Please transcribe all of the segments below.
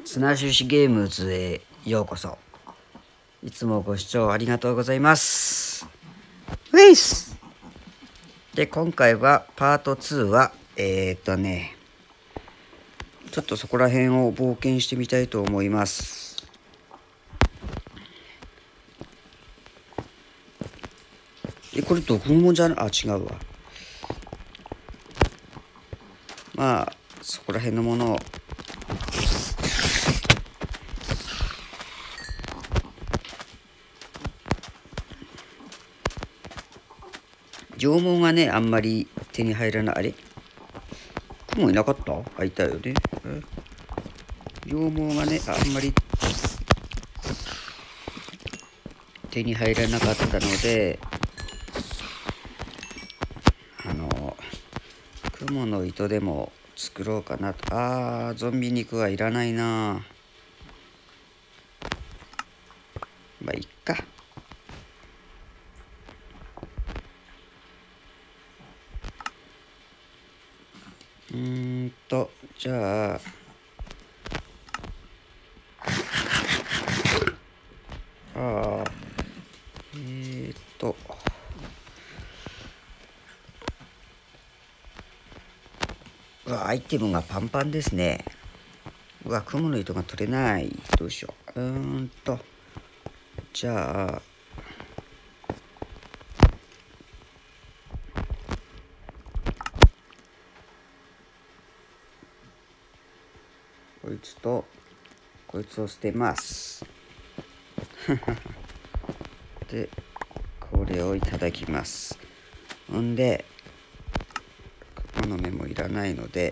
綱収支ゲームズへようこそ。いつもご視聴ありがとうございます。ウェイスで、今回はパート2はちょっとそこら辺を冒険してみたいと思います。これどこもじゃない？違うわ。まあそこら辺のものを縄文がねあんまり手に入らない。あれ、雲いなかった？あ、いたよね。縄文がねあんまり手に入らなかったので、雲の糸でも作ろうかなと。ゾンビ肉はいらないな。まあいっか。じゃあアイテムがパンパンですね。雲の糸が取れない。どうしよう。じゃあこいつとこいつを捨てます。でこれをいただきます。んでこの目もいらないので、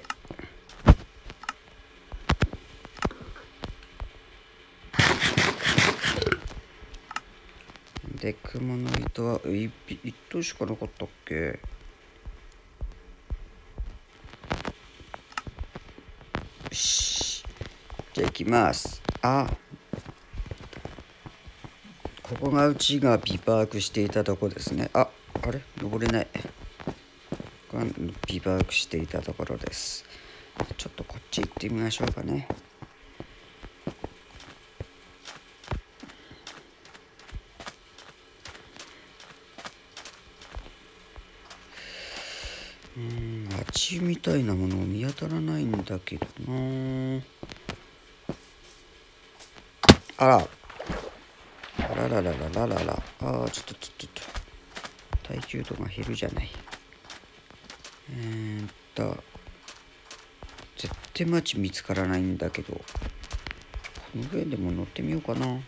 雲の糸は1頭しかなかったっけ。よし、じゃあ行きます。ここがうちがビバークしていたとこですね。あれ登れない。ここがビバークしていたところです。ちょっとこっち行ってみましょうかね。町みたいなもの見当たらないんだけどな。あらららちょっと耐久度が減るじゃない。絶対町見つからないんだけど、この上でも乗ってみようかな。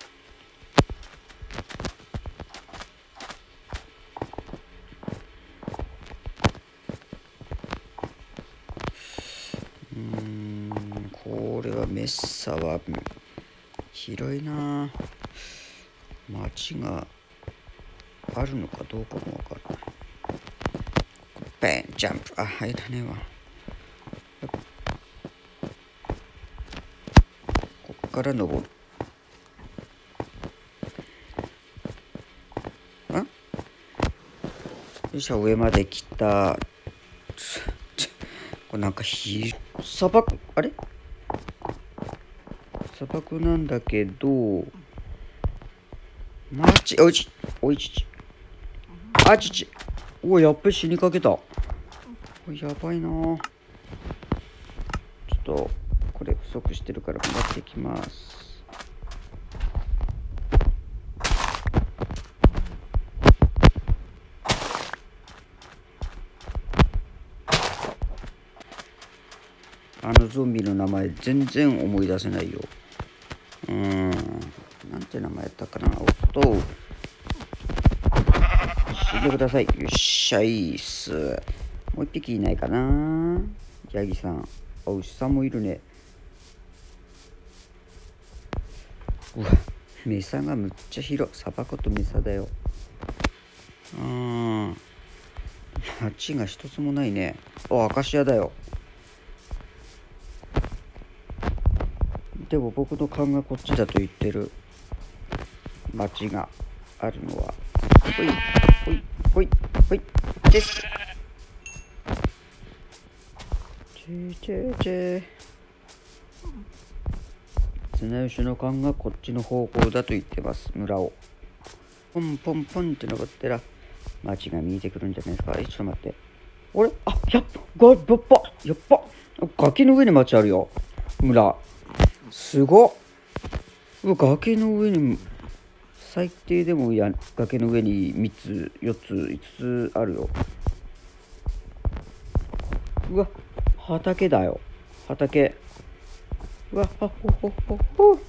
これはメッサは広いな。町があるのかどうかもわからない。ベンジャンプ、入らねえわ。こっから登る。よいしょ、上まで来た。これなんか砂漠、あれ砂漠なんだけど、おいちやっべ、死にかけた。やばいな。ちょっとこれ不足してるから頑張っていきます。ゾンビの名前全然思い出せないよ。なんて名前やったかな。死んでください。よっしゃいっす。もう一匹いないかな。ヤギさん。牛さんもいるね。メサがむっちゃ広い。砂漠とメサだよ。町が一つもないね。アカシアだよ。でも僕の勘がこっちだと言ってる町があるのは、ほいです。 綱吉の勘がこっちの方向だと言ってます。村をポンポンポンって登ったら町が見えてくるんじゃないですか。ちょっと待って、あれ、あ、やっぱ崖の上に町あるよ。村すごっ。崖の上に最低でも崖の上に3つ4つ5つあるよ。うわ、畑だよ、畑。うわ、ほほほほ。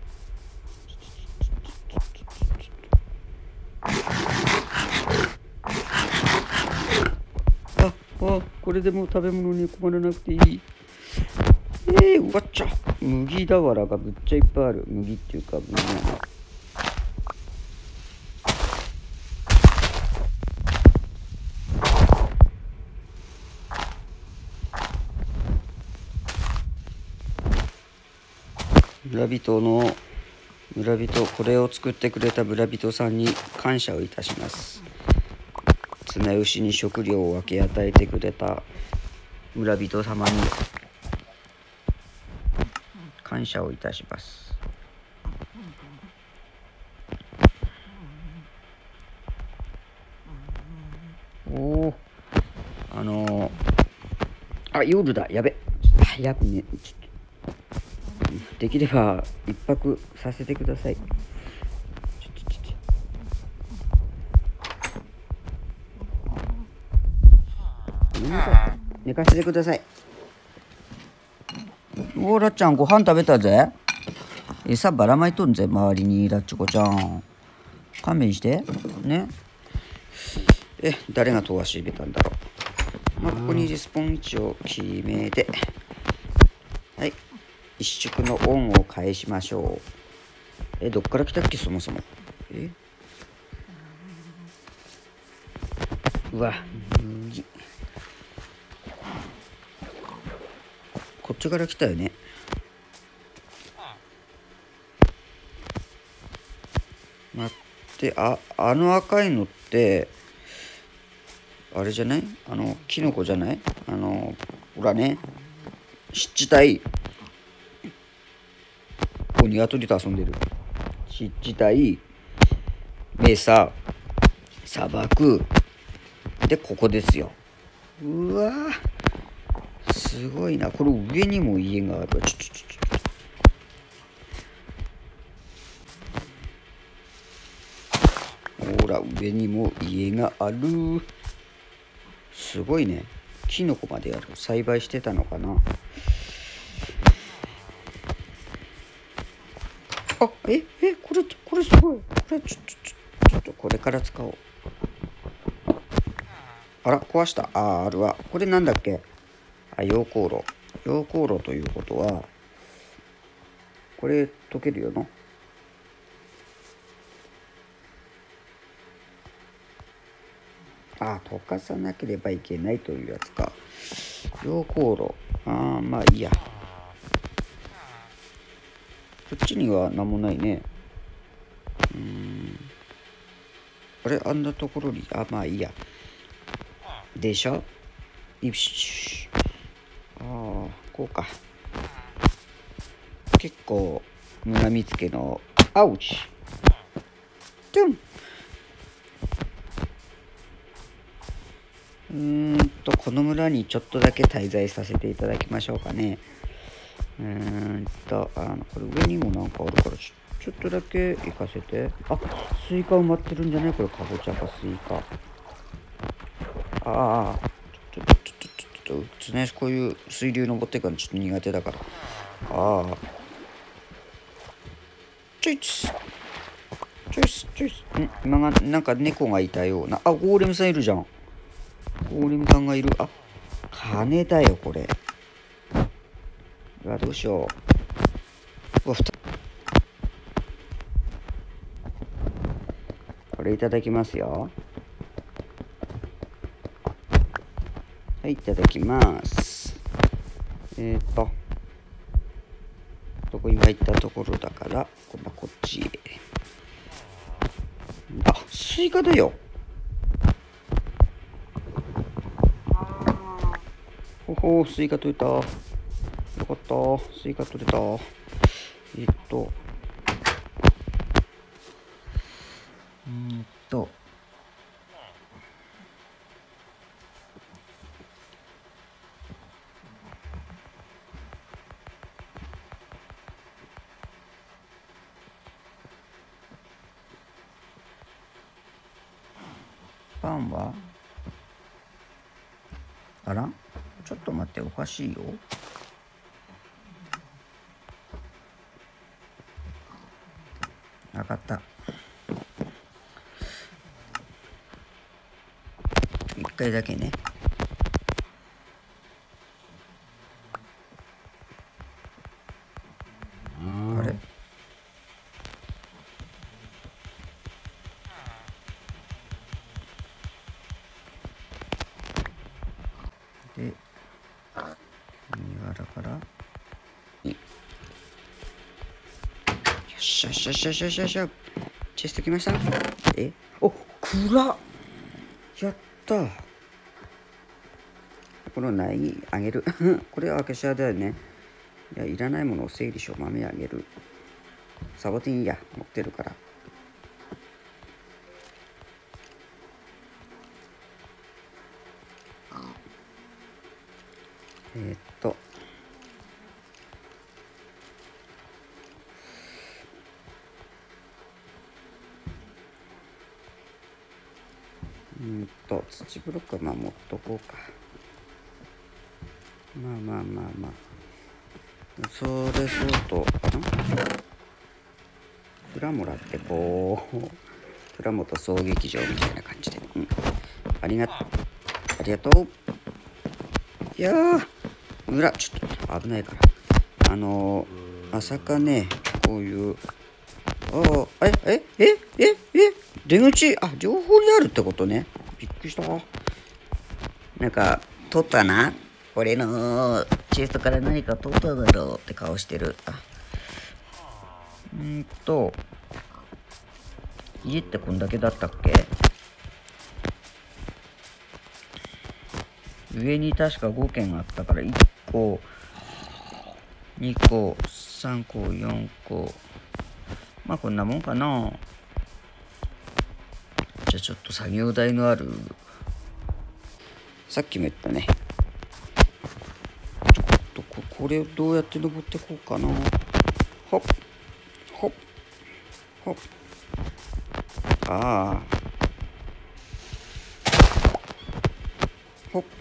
これでもう食べ物に困らなくていい。うわっちゃ、麦俵がぶっちゃいっぱいある。麦っていうか麦なの。村人、これを作ってくれた村人さんに感謝をいたします。綱吉に食料を分け与えてくれた村人様に感謝をいたします。夜だ、やべ。早くね、できれば一泊させてください。寝かせてください。ラッちゃん、ご飯食べたぜ。餌ばらまいとんぜ、周りに。ラッチコちゃん、勘弁してね。誰が飛ばし入れたんだろう。ここにリスポン位置を決めて、はい、一縮のオンを返しましょう。どっから来たっけ、そもそも。うわ、麦。こっちから来たよね。待って、あの赤いのってあれじゃない？キノコじゃない？ほらね、湿地帯。鶏と遊んでる。湿地帯、メサ、砂漠で、ここですよ。うわー、すごいな。これ上にも家がある。ほら、上にも家がある。すごいね。キノコまである。栽培してたのかな。これすごい。これちょっとこれから使おう。あら、壊した。あるわ。これなんだっけ。溶鉱炉。溶鉱炉ということはこれ溶けるよな。溶かさなければいけないというやつか。溶鉱炉。まあいいや。こっちには何もないね。あれ、あんなところに。まあいいや。でしょ。よし。こうか。結構村見つけのアウチ。トゥン。この村にちょっとだけ滞在させていただきましょうかね。これ上にもなんかあるからちょっとだけ行かせて。スイカ埋まってるんじゃない？これかぼちゃかスイカ。ちょっとね、こういう水流登っていくのちょっと苦手だから。チョイス。なんか猫がいたような。ゴーレムさんいるじゃん。ゴーレムさんがいる。金だよこれ。どうしよう。これいただきますよ。はい、いただきます。どこに入ったところだから、今度はこっちへ。スイカだよ。スイカ取れた。よかった。スイカ取れた。 えっとパンはあら、ちょっと待って、おかしいよ。分かった。一回だけね。あれ、で右側だから、よっしゃよっしゃよっしゃよっしゃよっしゃよっしゃ、チェストきました。お、暗っ。やった。この苗あげるこれはアカシアだよね。いや、いらないものを整理しよう。豆あげる。サボテンいいや、持ってるから。土ブロックはまあ持っとこうか。まあそれそうとプラモラってこうプラモと総劇場みたいな感じで、ありがとう。いやー、裏ちょっと危ないから、まさかね、こういう出口、両方にあるってことね。びっくりした。なんか取ったな、俺のチェストから何か取っただろうって顔してる。家ってこんだけだったっけ。上に確か5軒あったから、1個2個3個4個、まあこんなもんかな。じゃあちょっと作業台のある、さっきも言ったね、ちょっとこれをどうやって登ってこうかな。ほっほっほっ、ほっ、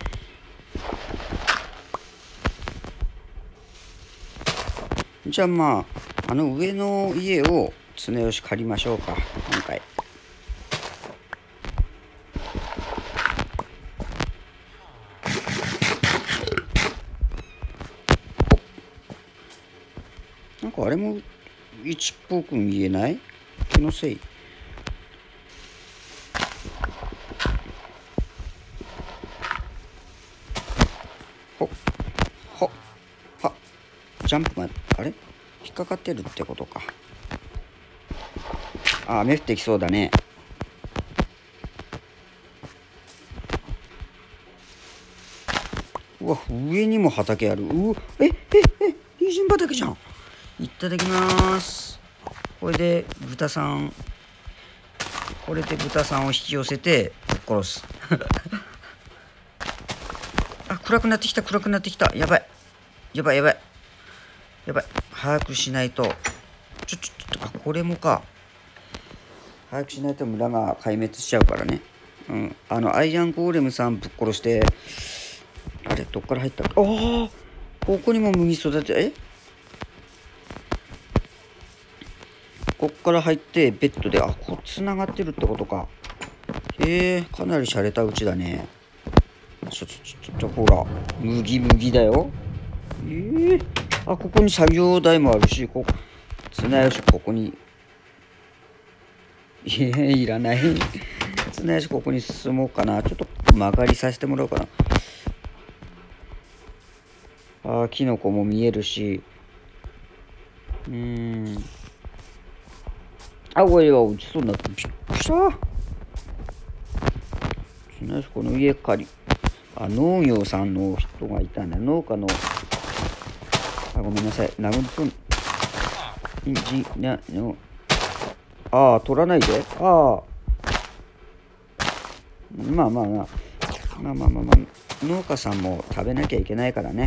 じゃあまあ上の家を綱吉借りましょうか、今回。なんかあれも一っぽく見えない？気のせい？ほっほっはっ、ジャンプがあれ引っかかってるってことか。雨降ってきそうだね。うわ、上にも畑ある。人参畑じゃん。いただきます。これで豚さんを引き寄せて殺す暗くなってきた。やばい。早くしないと。これもか。早くしないと村が壊滅しちゃうからね。アイアンゴーレムさんぶっ殺して、あれどっから入ったっけ。ここにも麦育て、こっから入ってベッドで、こうつながってるってことか。かなり洒落たうちだね。ほら、麦だよ。ここに作業台もあるし、綱吉ここに、いらない。綱吉ここに進もうかな。ちょっと曲がりさせてもらおうかな。キノコも見えるし、おい落ちそうになって、びっくりした。綱吉この家借り、農業さんの人がいたんだ。農家の、ごめんなさい、殴り込ん、 ああ、取らないで。ああ。まあまあまあ。まあまあまあまあ。農家さんも食べなきゃいけないからね。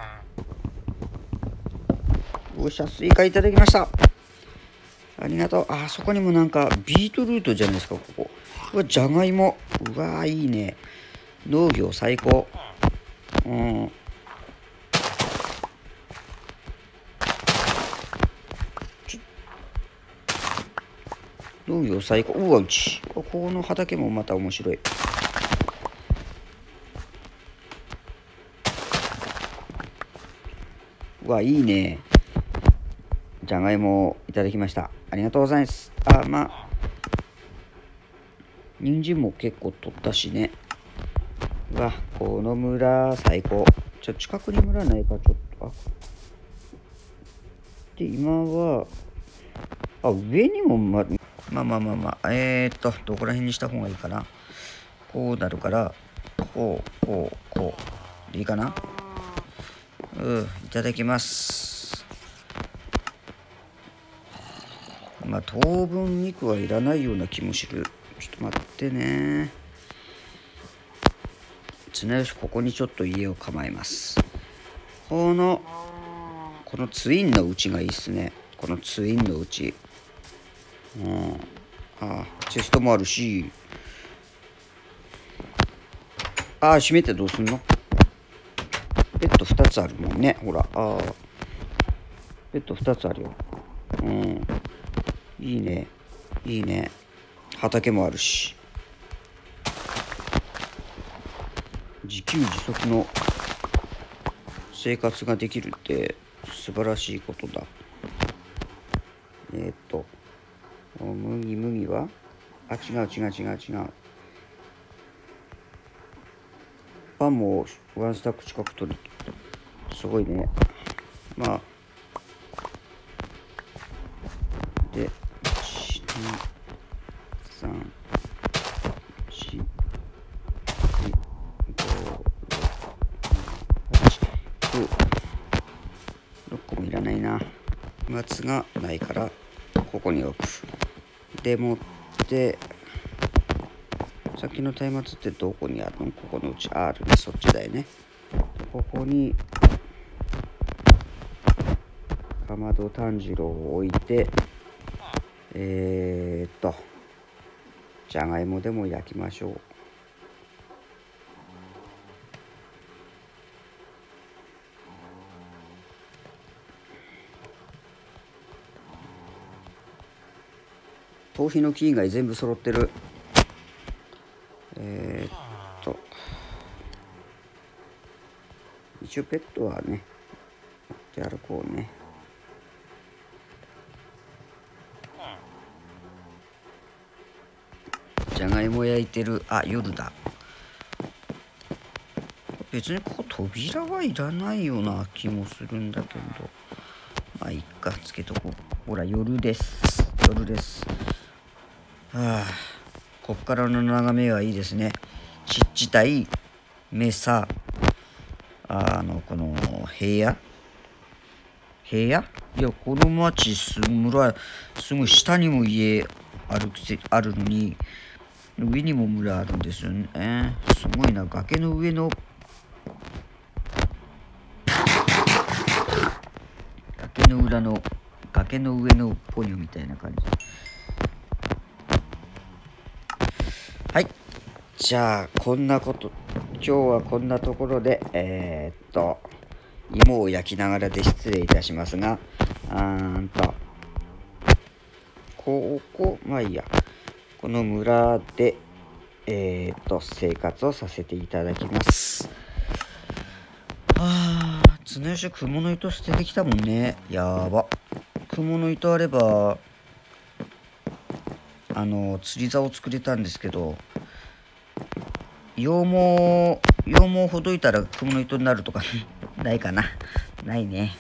よっしゃ、スイカいただきました。ありがとう。あそこにもなんかビートルートじゃないですか、ここ。うわ、じゃがいも。うわ、いいね。農業最高。うん。農業最高。うわ、うち。ここの畑もまた面白い。うわ、いいね。じゃがいもをいただきました。ありがとうございます。あ、まあ、人参も結構取ったしね。うわ、この村最高。近くに村ないか、ちょっと。あ、で、今は、上にもまあまあまあまあ、どこら辺にした方がいいかな。こうなるから、こう、こう、こう。でいいかな。いただきます。まあ、当分肉はいらないような気もする。ちょっと待ってね。綱吉、ここにちょっと家を構えます。このツインのうちがいいっすね。このツインのうち。チェストもあるし。閉めてどうすんの？ベッド2つあるもんね。ほら。ベッド2つあるよ。いいね。いいね。畑もあるし。自給自足の生活ができるって素晴らしいことだ。麦は違う。パンもワンスタック近く取る。すごいね。まあで、1、2、3、4、5、6、6個もいらないな。松がないからここに置く。でもってさっきの松明ってどこにあるの？ここのうちあるね。そっちだよね。ここにかまど炭治郎を置いてじゃがいもでも焼きましょう。頭皮の木以外全部揃ってる。一応ペットはね持って歩こうね。じゃがいも焼いてる。夜だ。別にここ扉はいらないような気もするんだけど、まあいっか、つけとこう。ほら、夜です。こっからの眺めはいいですね。湿地帯メサ、この平野、いや、この町村すぐ下にも家あるのに上にも村あるんですよね。すごいな。崖の上のポニョみたいな感じ。はい、じゃあ今日はこんなところで芋を焼きながらで失礼いたしますが、まあいいや、この村で生活をさせていただきます。綱吉、蜘蛛の糸捨ててきたもんね。やば。蜘蛛の糸あれば釣り竿を作れたんですけど、羊毛ほどいたら蜘蛛の糸になるとかないかな。ないね。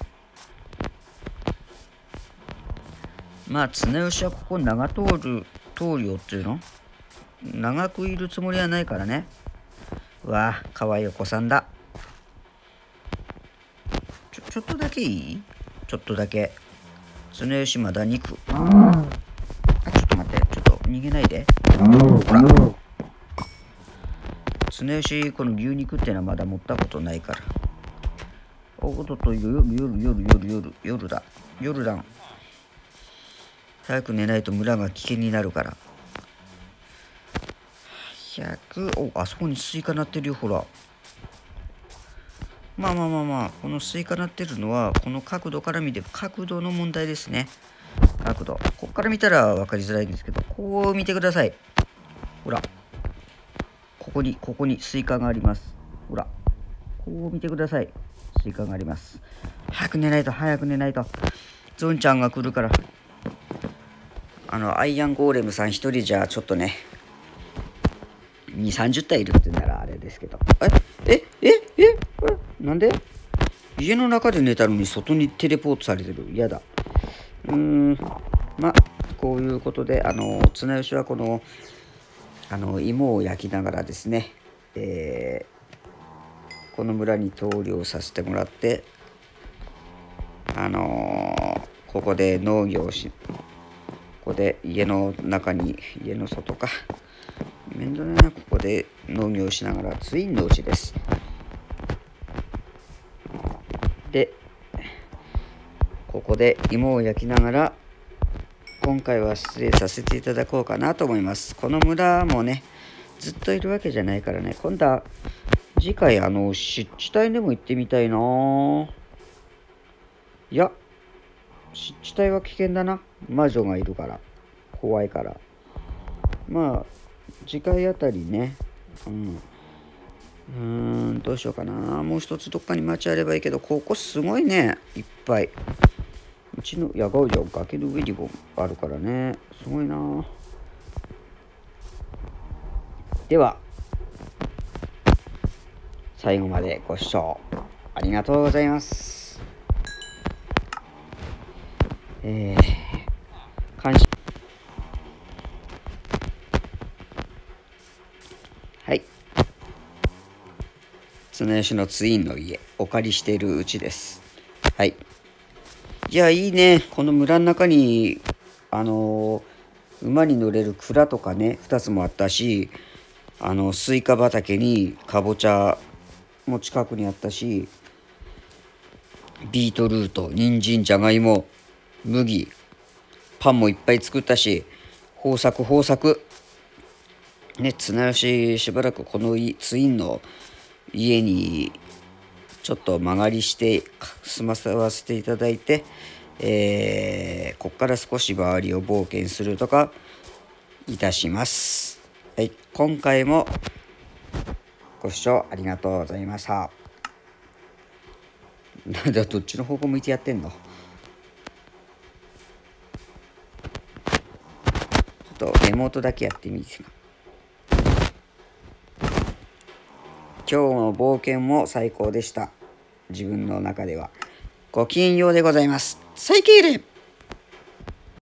まあ綱吉はここ長通るよっていうの。長くいるつもりはないからね。かわいいお子さんだ。ちょっとだけいい？ちょっとだけ。 綱吉まだ肉。あ、ちょっと待って。ちょっと逃げないで。ほら。綱吉、この牛肉ってのはまだ持ったことないから。おっと、夜だ。夜だ。早く寝ないと村が危険になるから。お、あそこにスイカ鳴ってるよ、ほら。まあ、このスイカ鳴ってるのは、この角度から見て、角度の問題ですね。角度。こっから見たら分かりづらいんですけど、こう見てください。ほら。ここにスイカがあります。ほら。こう見てください。スイカがあります。早く寝ないと。ゾンちゃんが来るから。アイアンゴーレムさん一人じゃちょっとね、2、30体いるってならあれですけど。なんで家の中で寝たのに外にテレポートされてる。やだ。こういうことで、綱吉はこの、芋を焼きながらですね、この村に投了させてもらって、ここで農業をし、ここで家の中に、家の外か。面倒な、ここで農業をしながらツインのうちです。で、ここで芋を焼きながら、今回は失礼させていただこうかなと思います。この村もね、ずっといるわけじゃないからね、今度は次回湿地帯でも行ってみたいな。いや、湿地帯は危険だな。魔女がいるから、怖いから。まあ次回あたりね、どうしようかな。もう一つどっかに町あればいいけど、ここすごいね、いっぱい。うちの野外じゃ崖の上にもあるからね、すごいな。では最後までご視聴ありがとうございます。感謝。はい。綱吉のツインの家、お借りしているうちです。はい。いや、いいね。この村の中に、馬に乗れる蔵とかね、2つもあったし、スイカ畑にかぼちゃも近くにあったし、ビートルート、人参、じゃがいも、麦、パンもいっぱい作ったし、豊作。ね、綱吉しばらくこのツインの家にちょっと間借りして住まわせていただいて、こっから少し周りを冒険するとかいたします。はい、今回もご視聴ありがとうございました。なんだ、どっちの方向向いてやってんの？ちょっとリモートだけやってみて。今日の冒険も最高でした。自分の中では。ごきげんようでございます。最敬礼。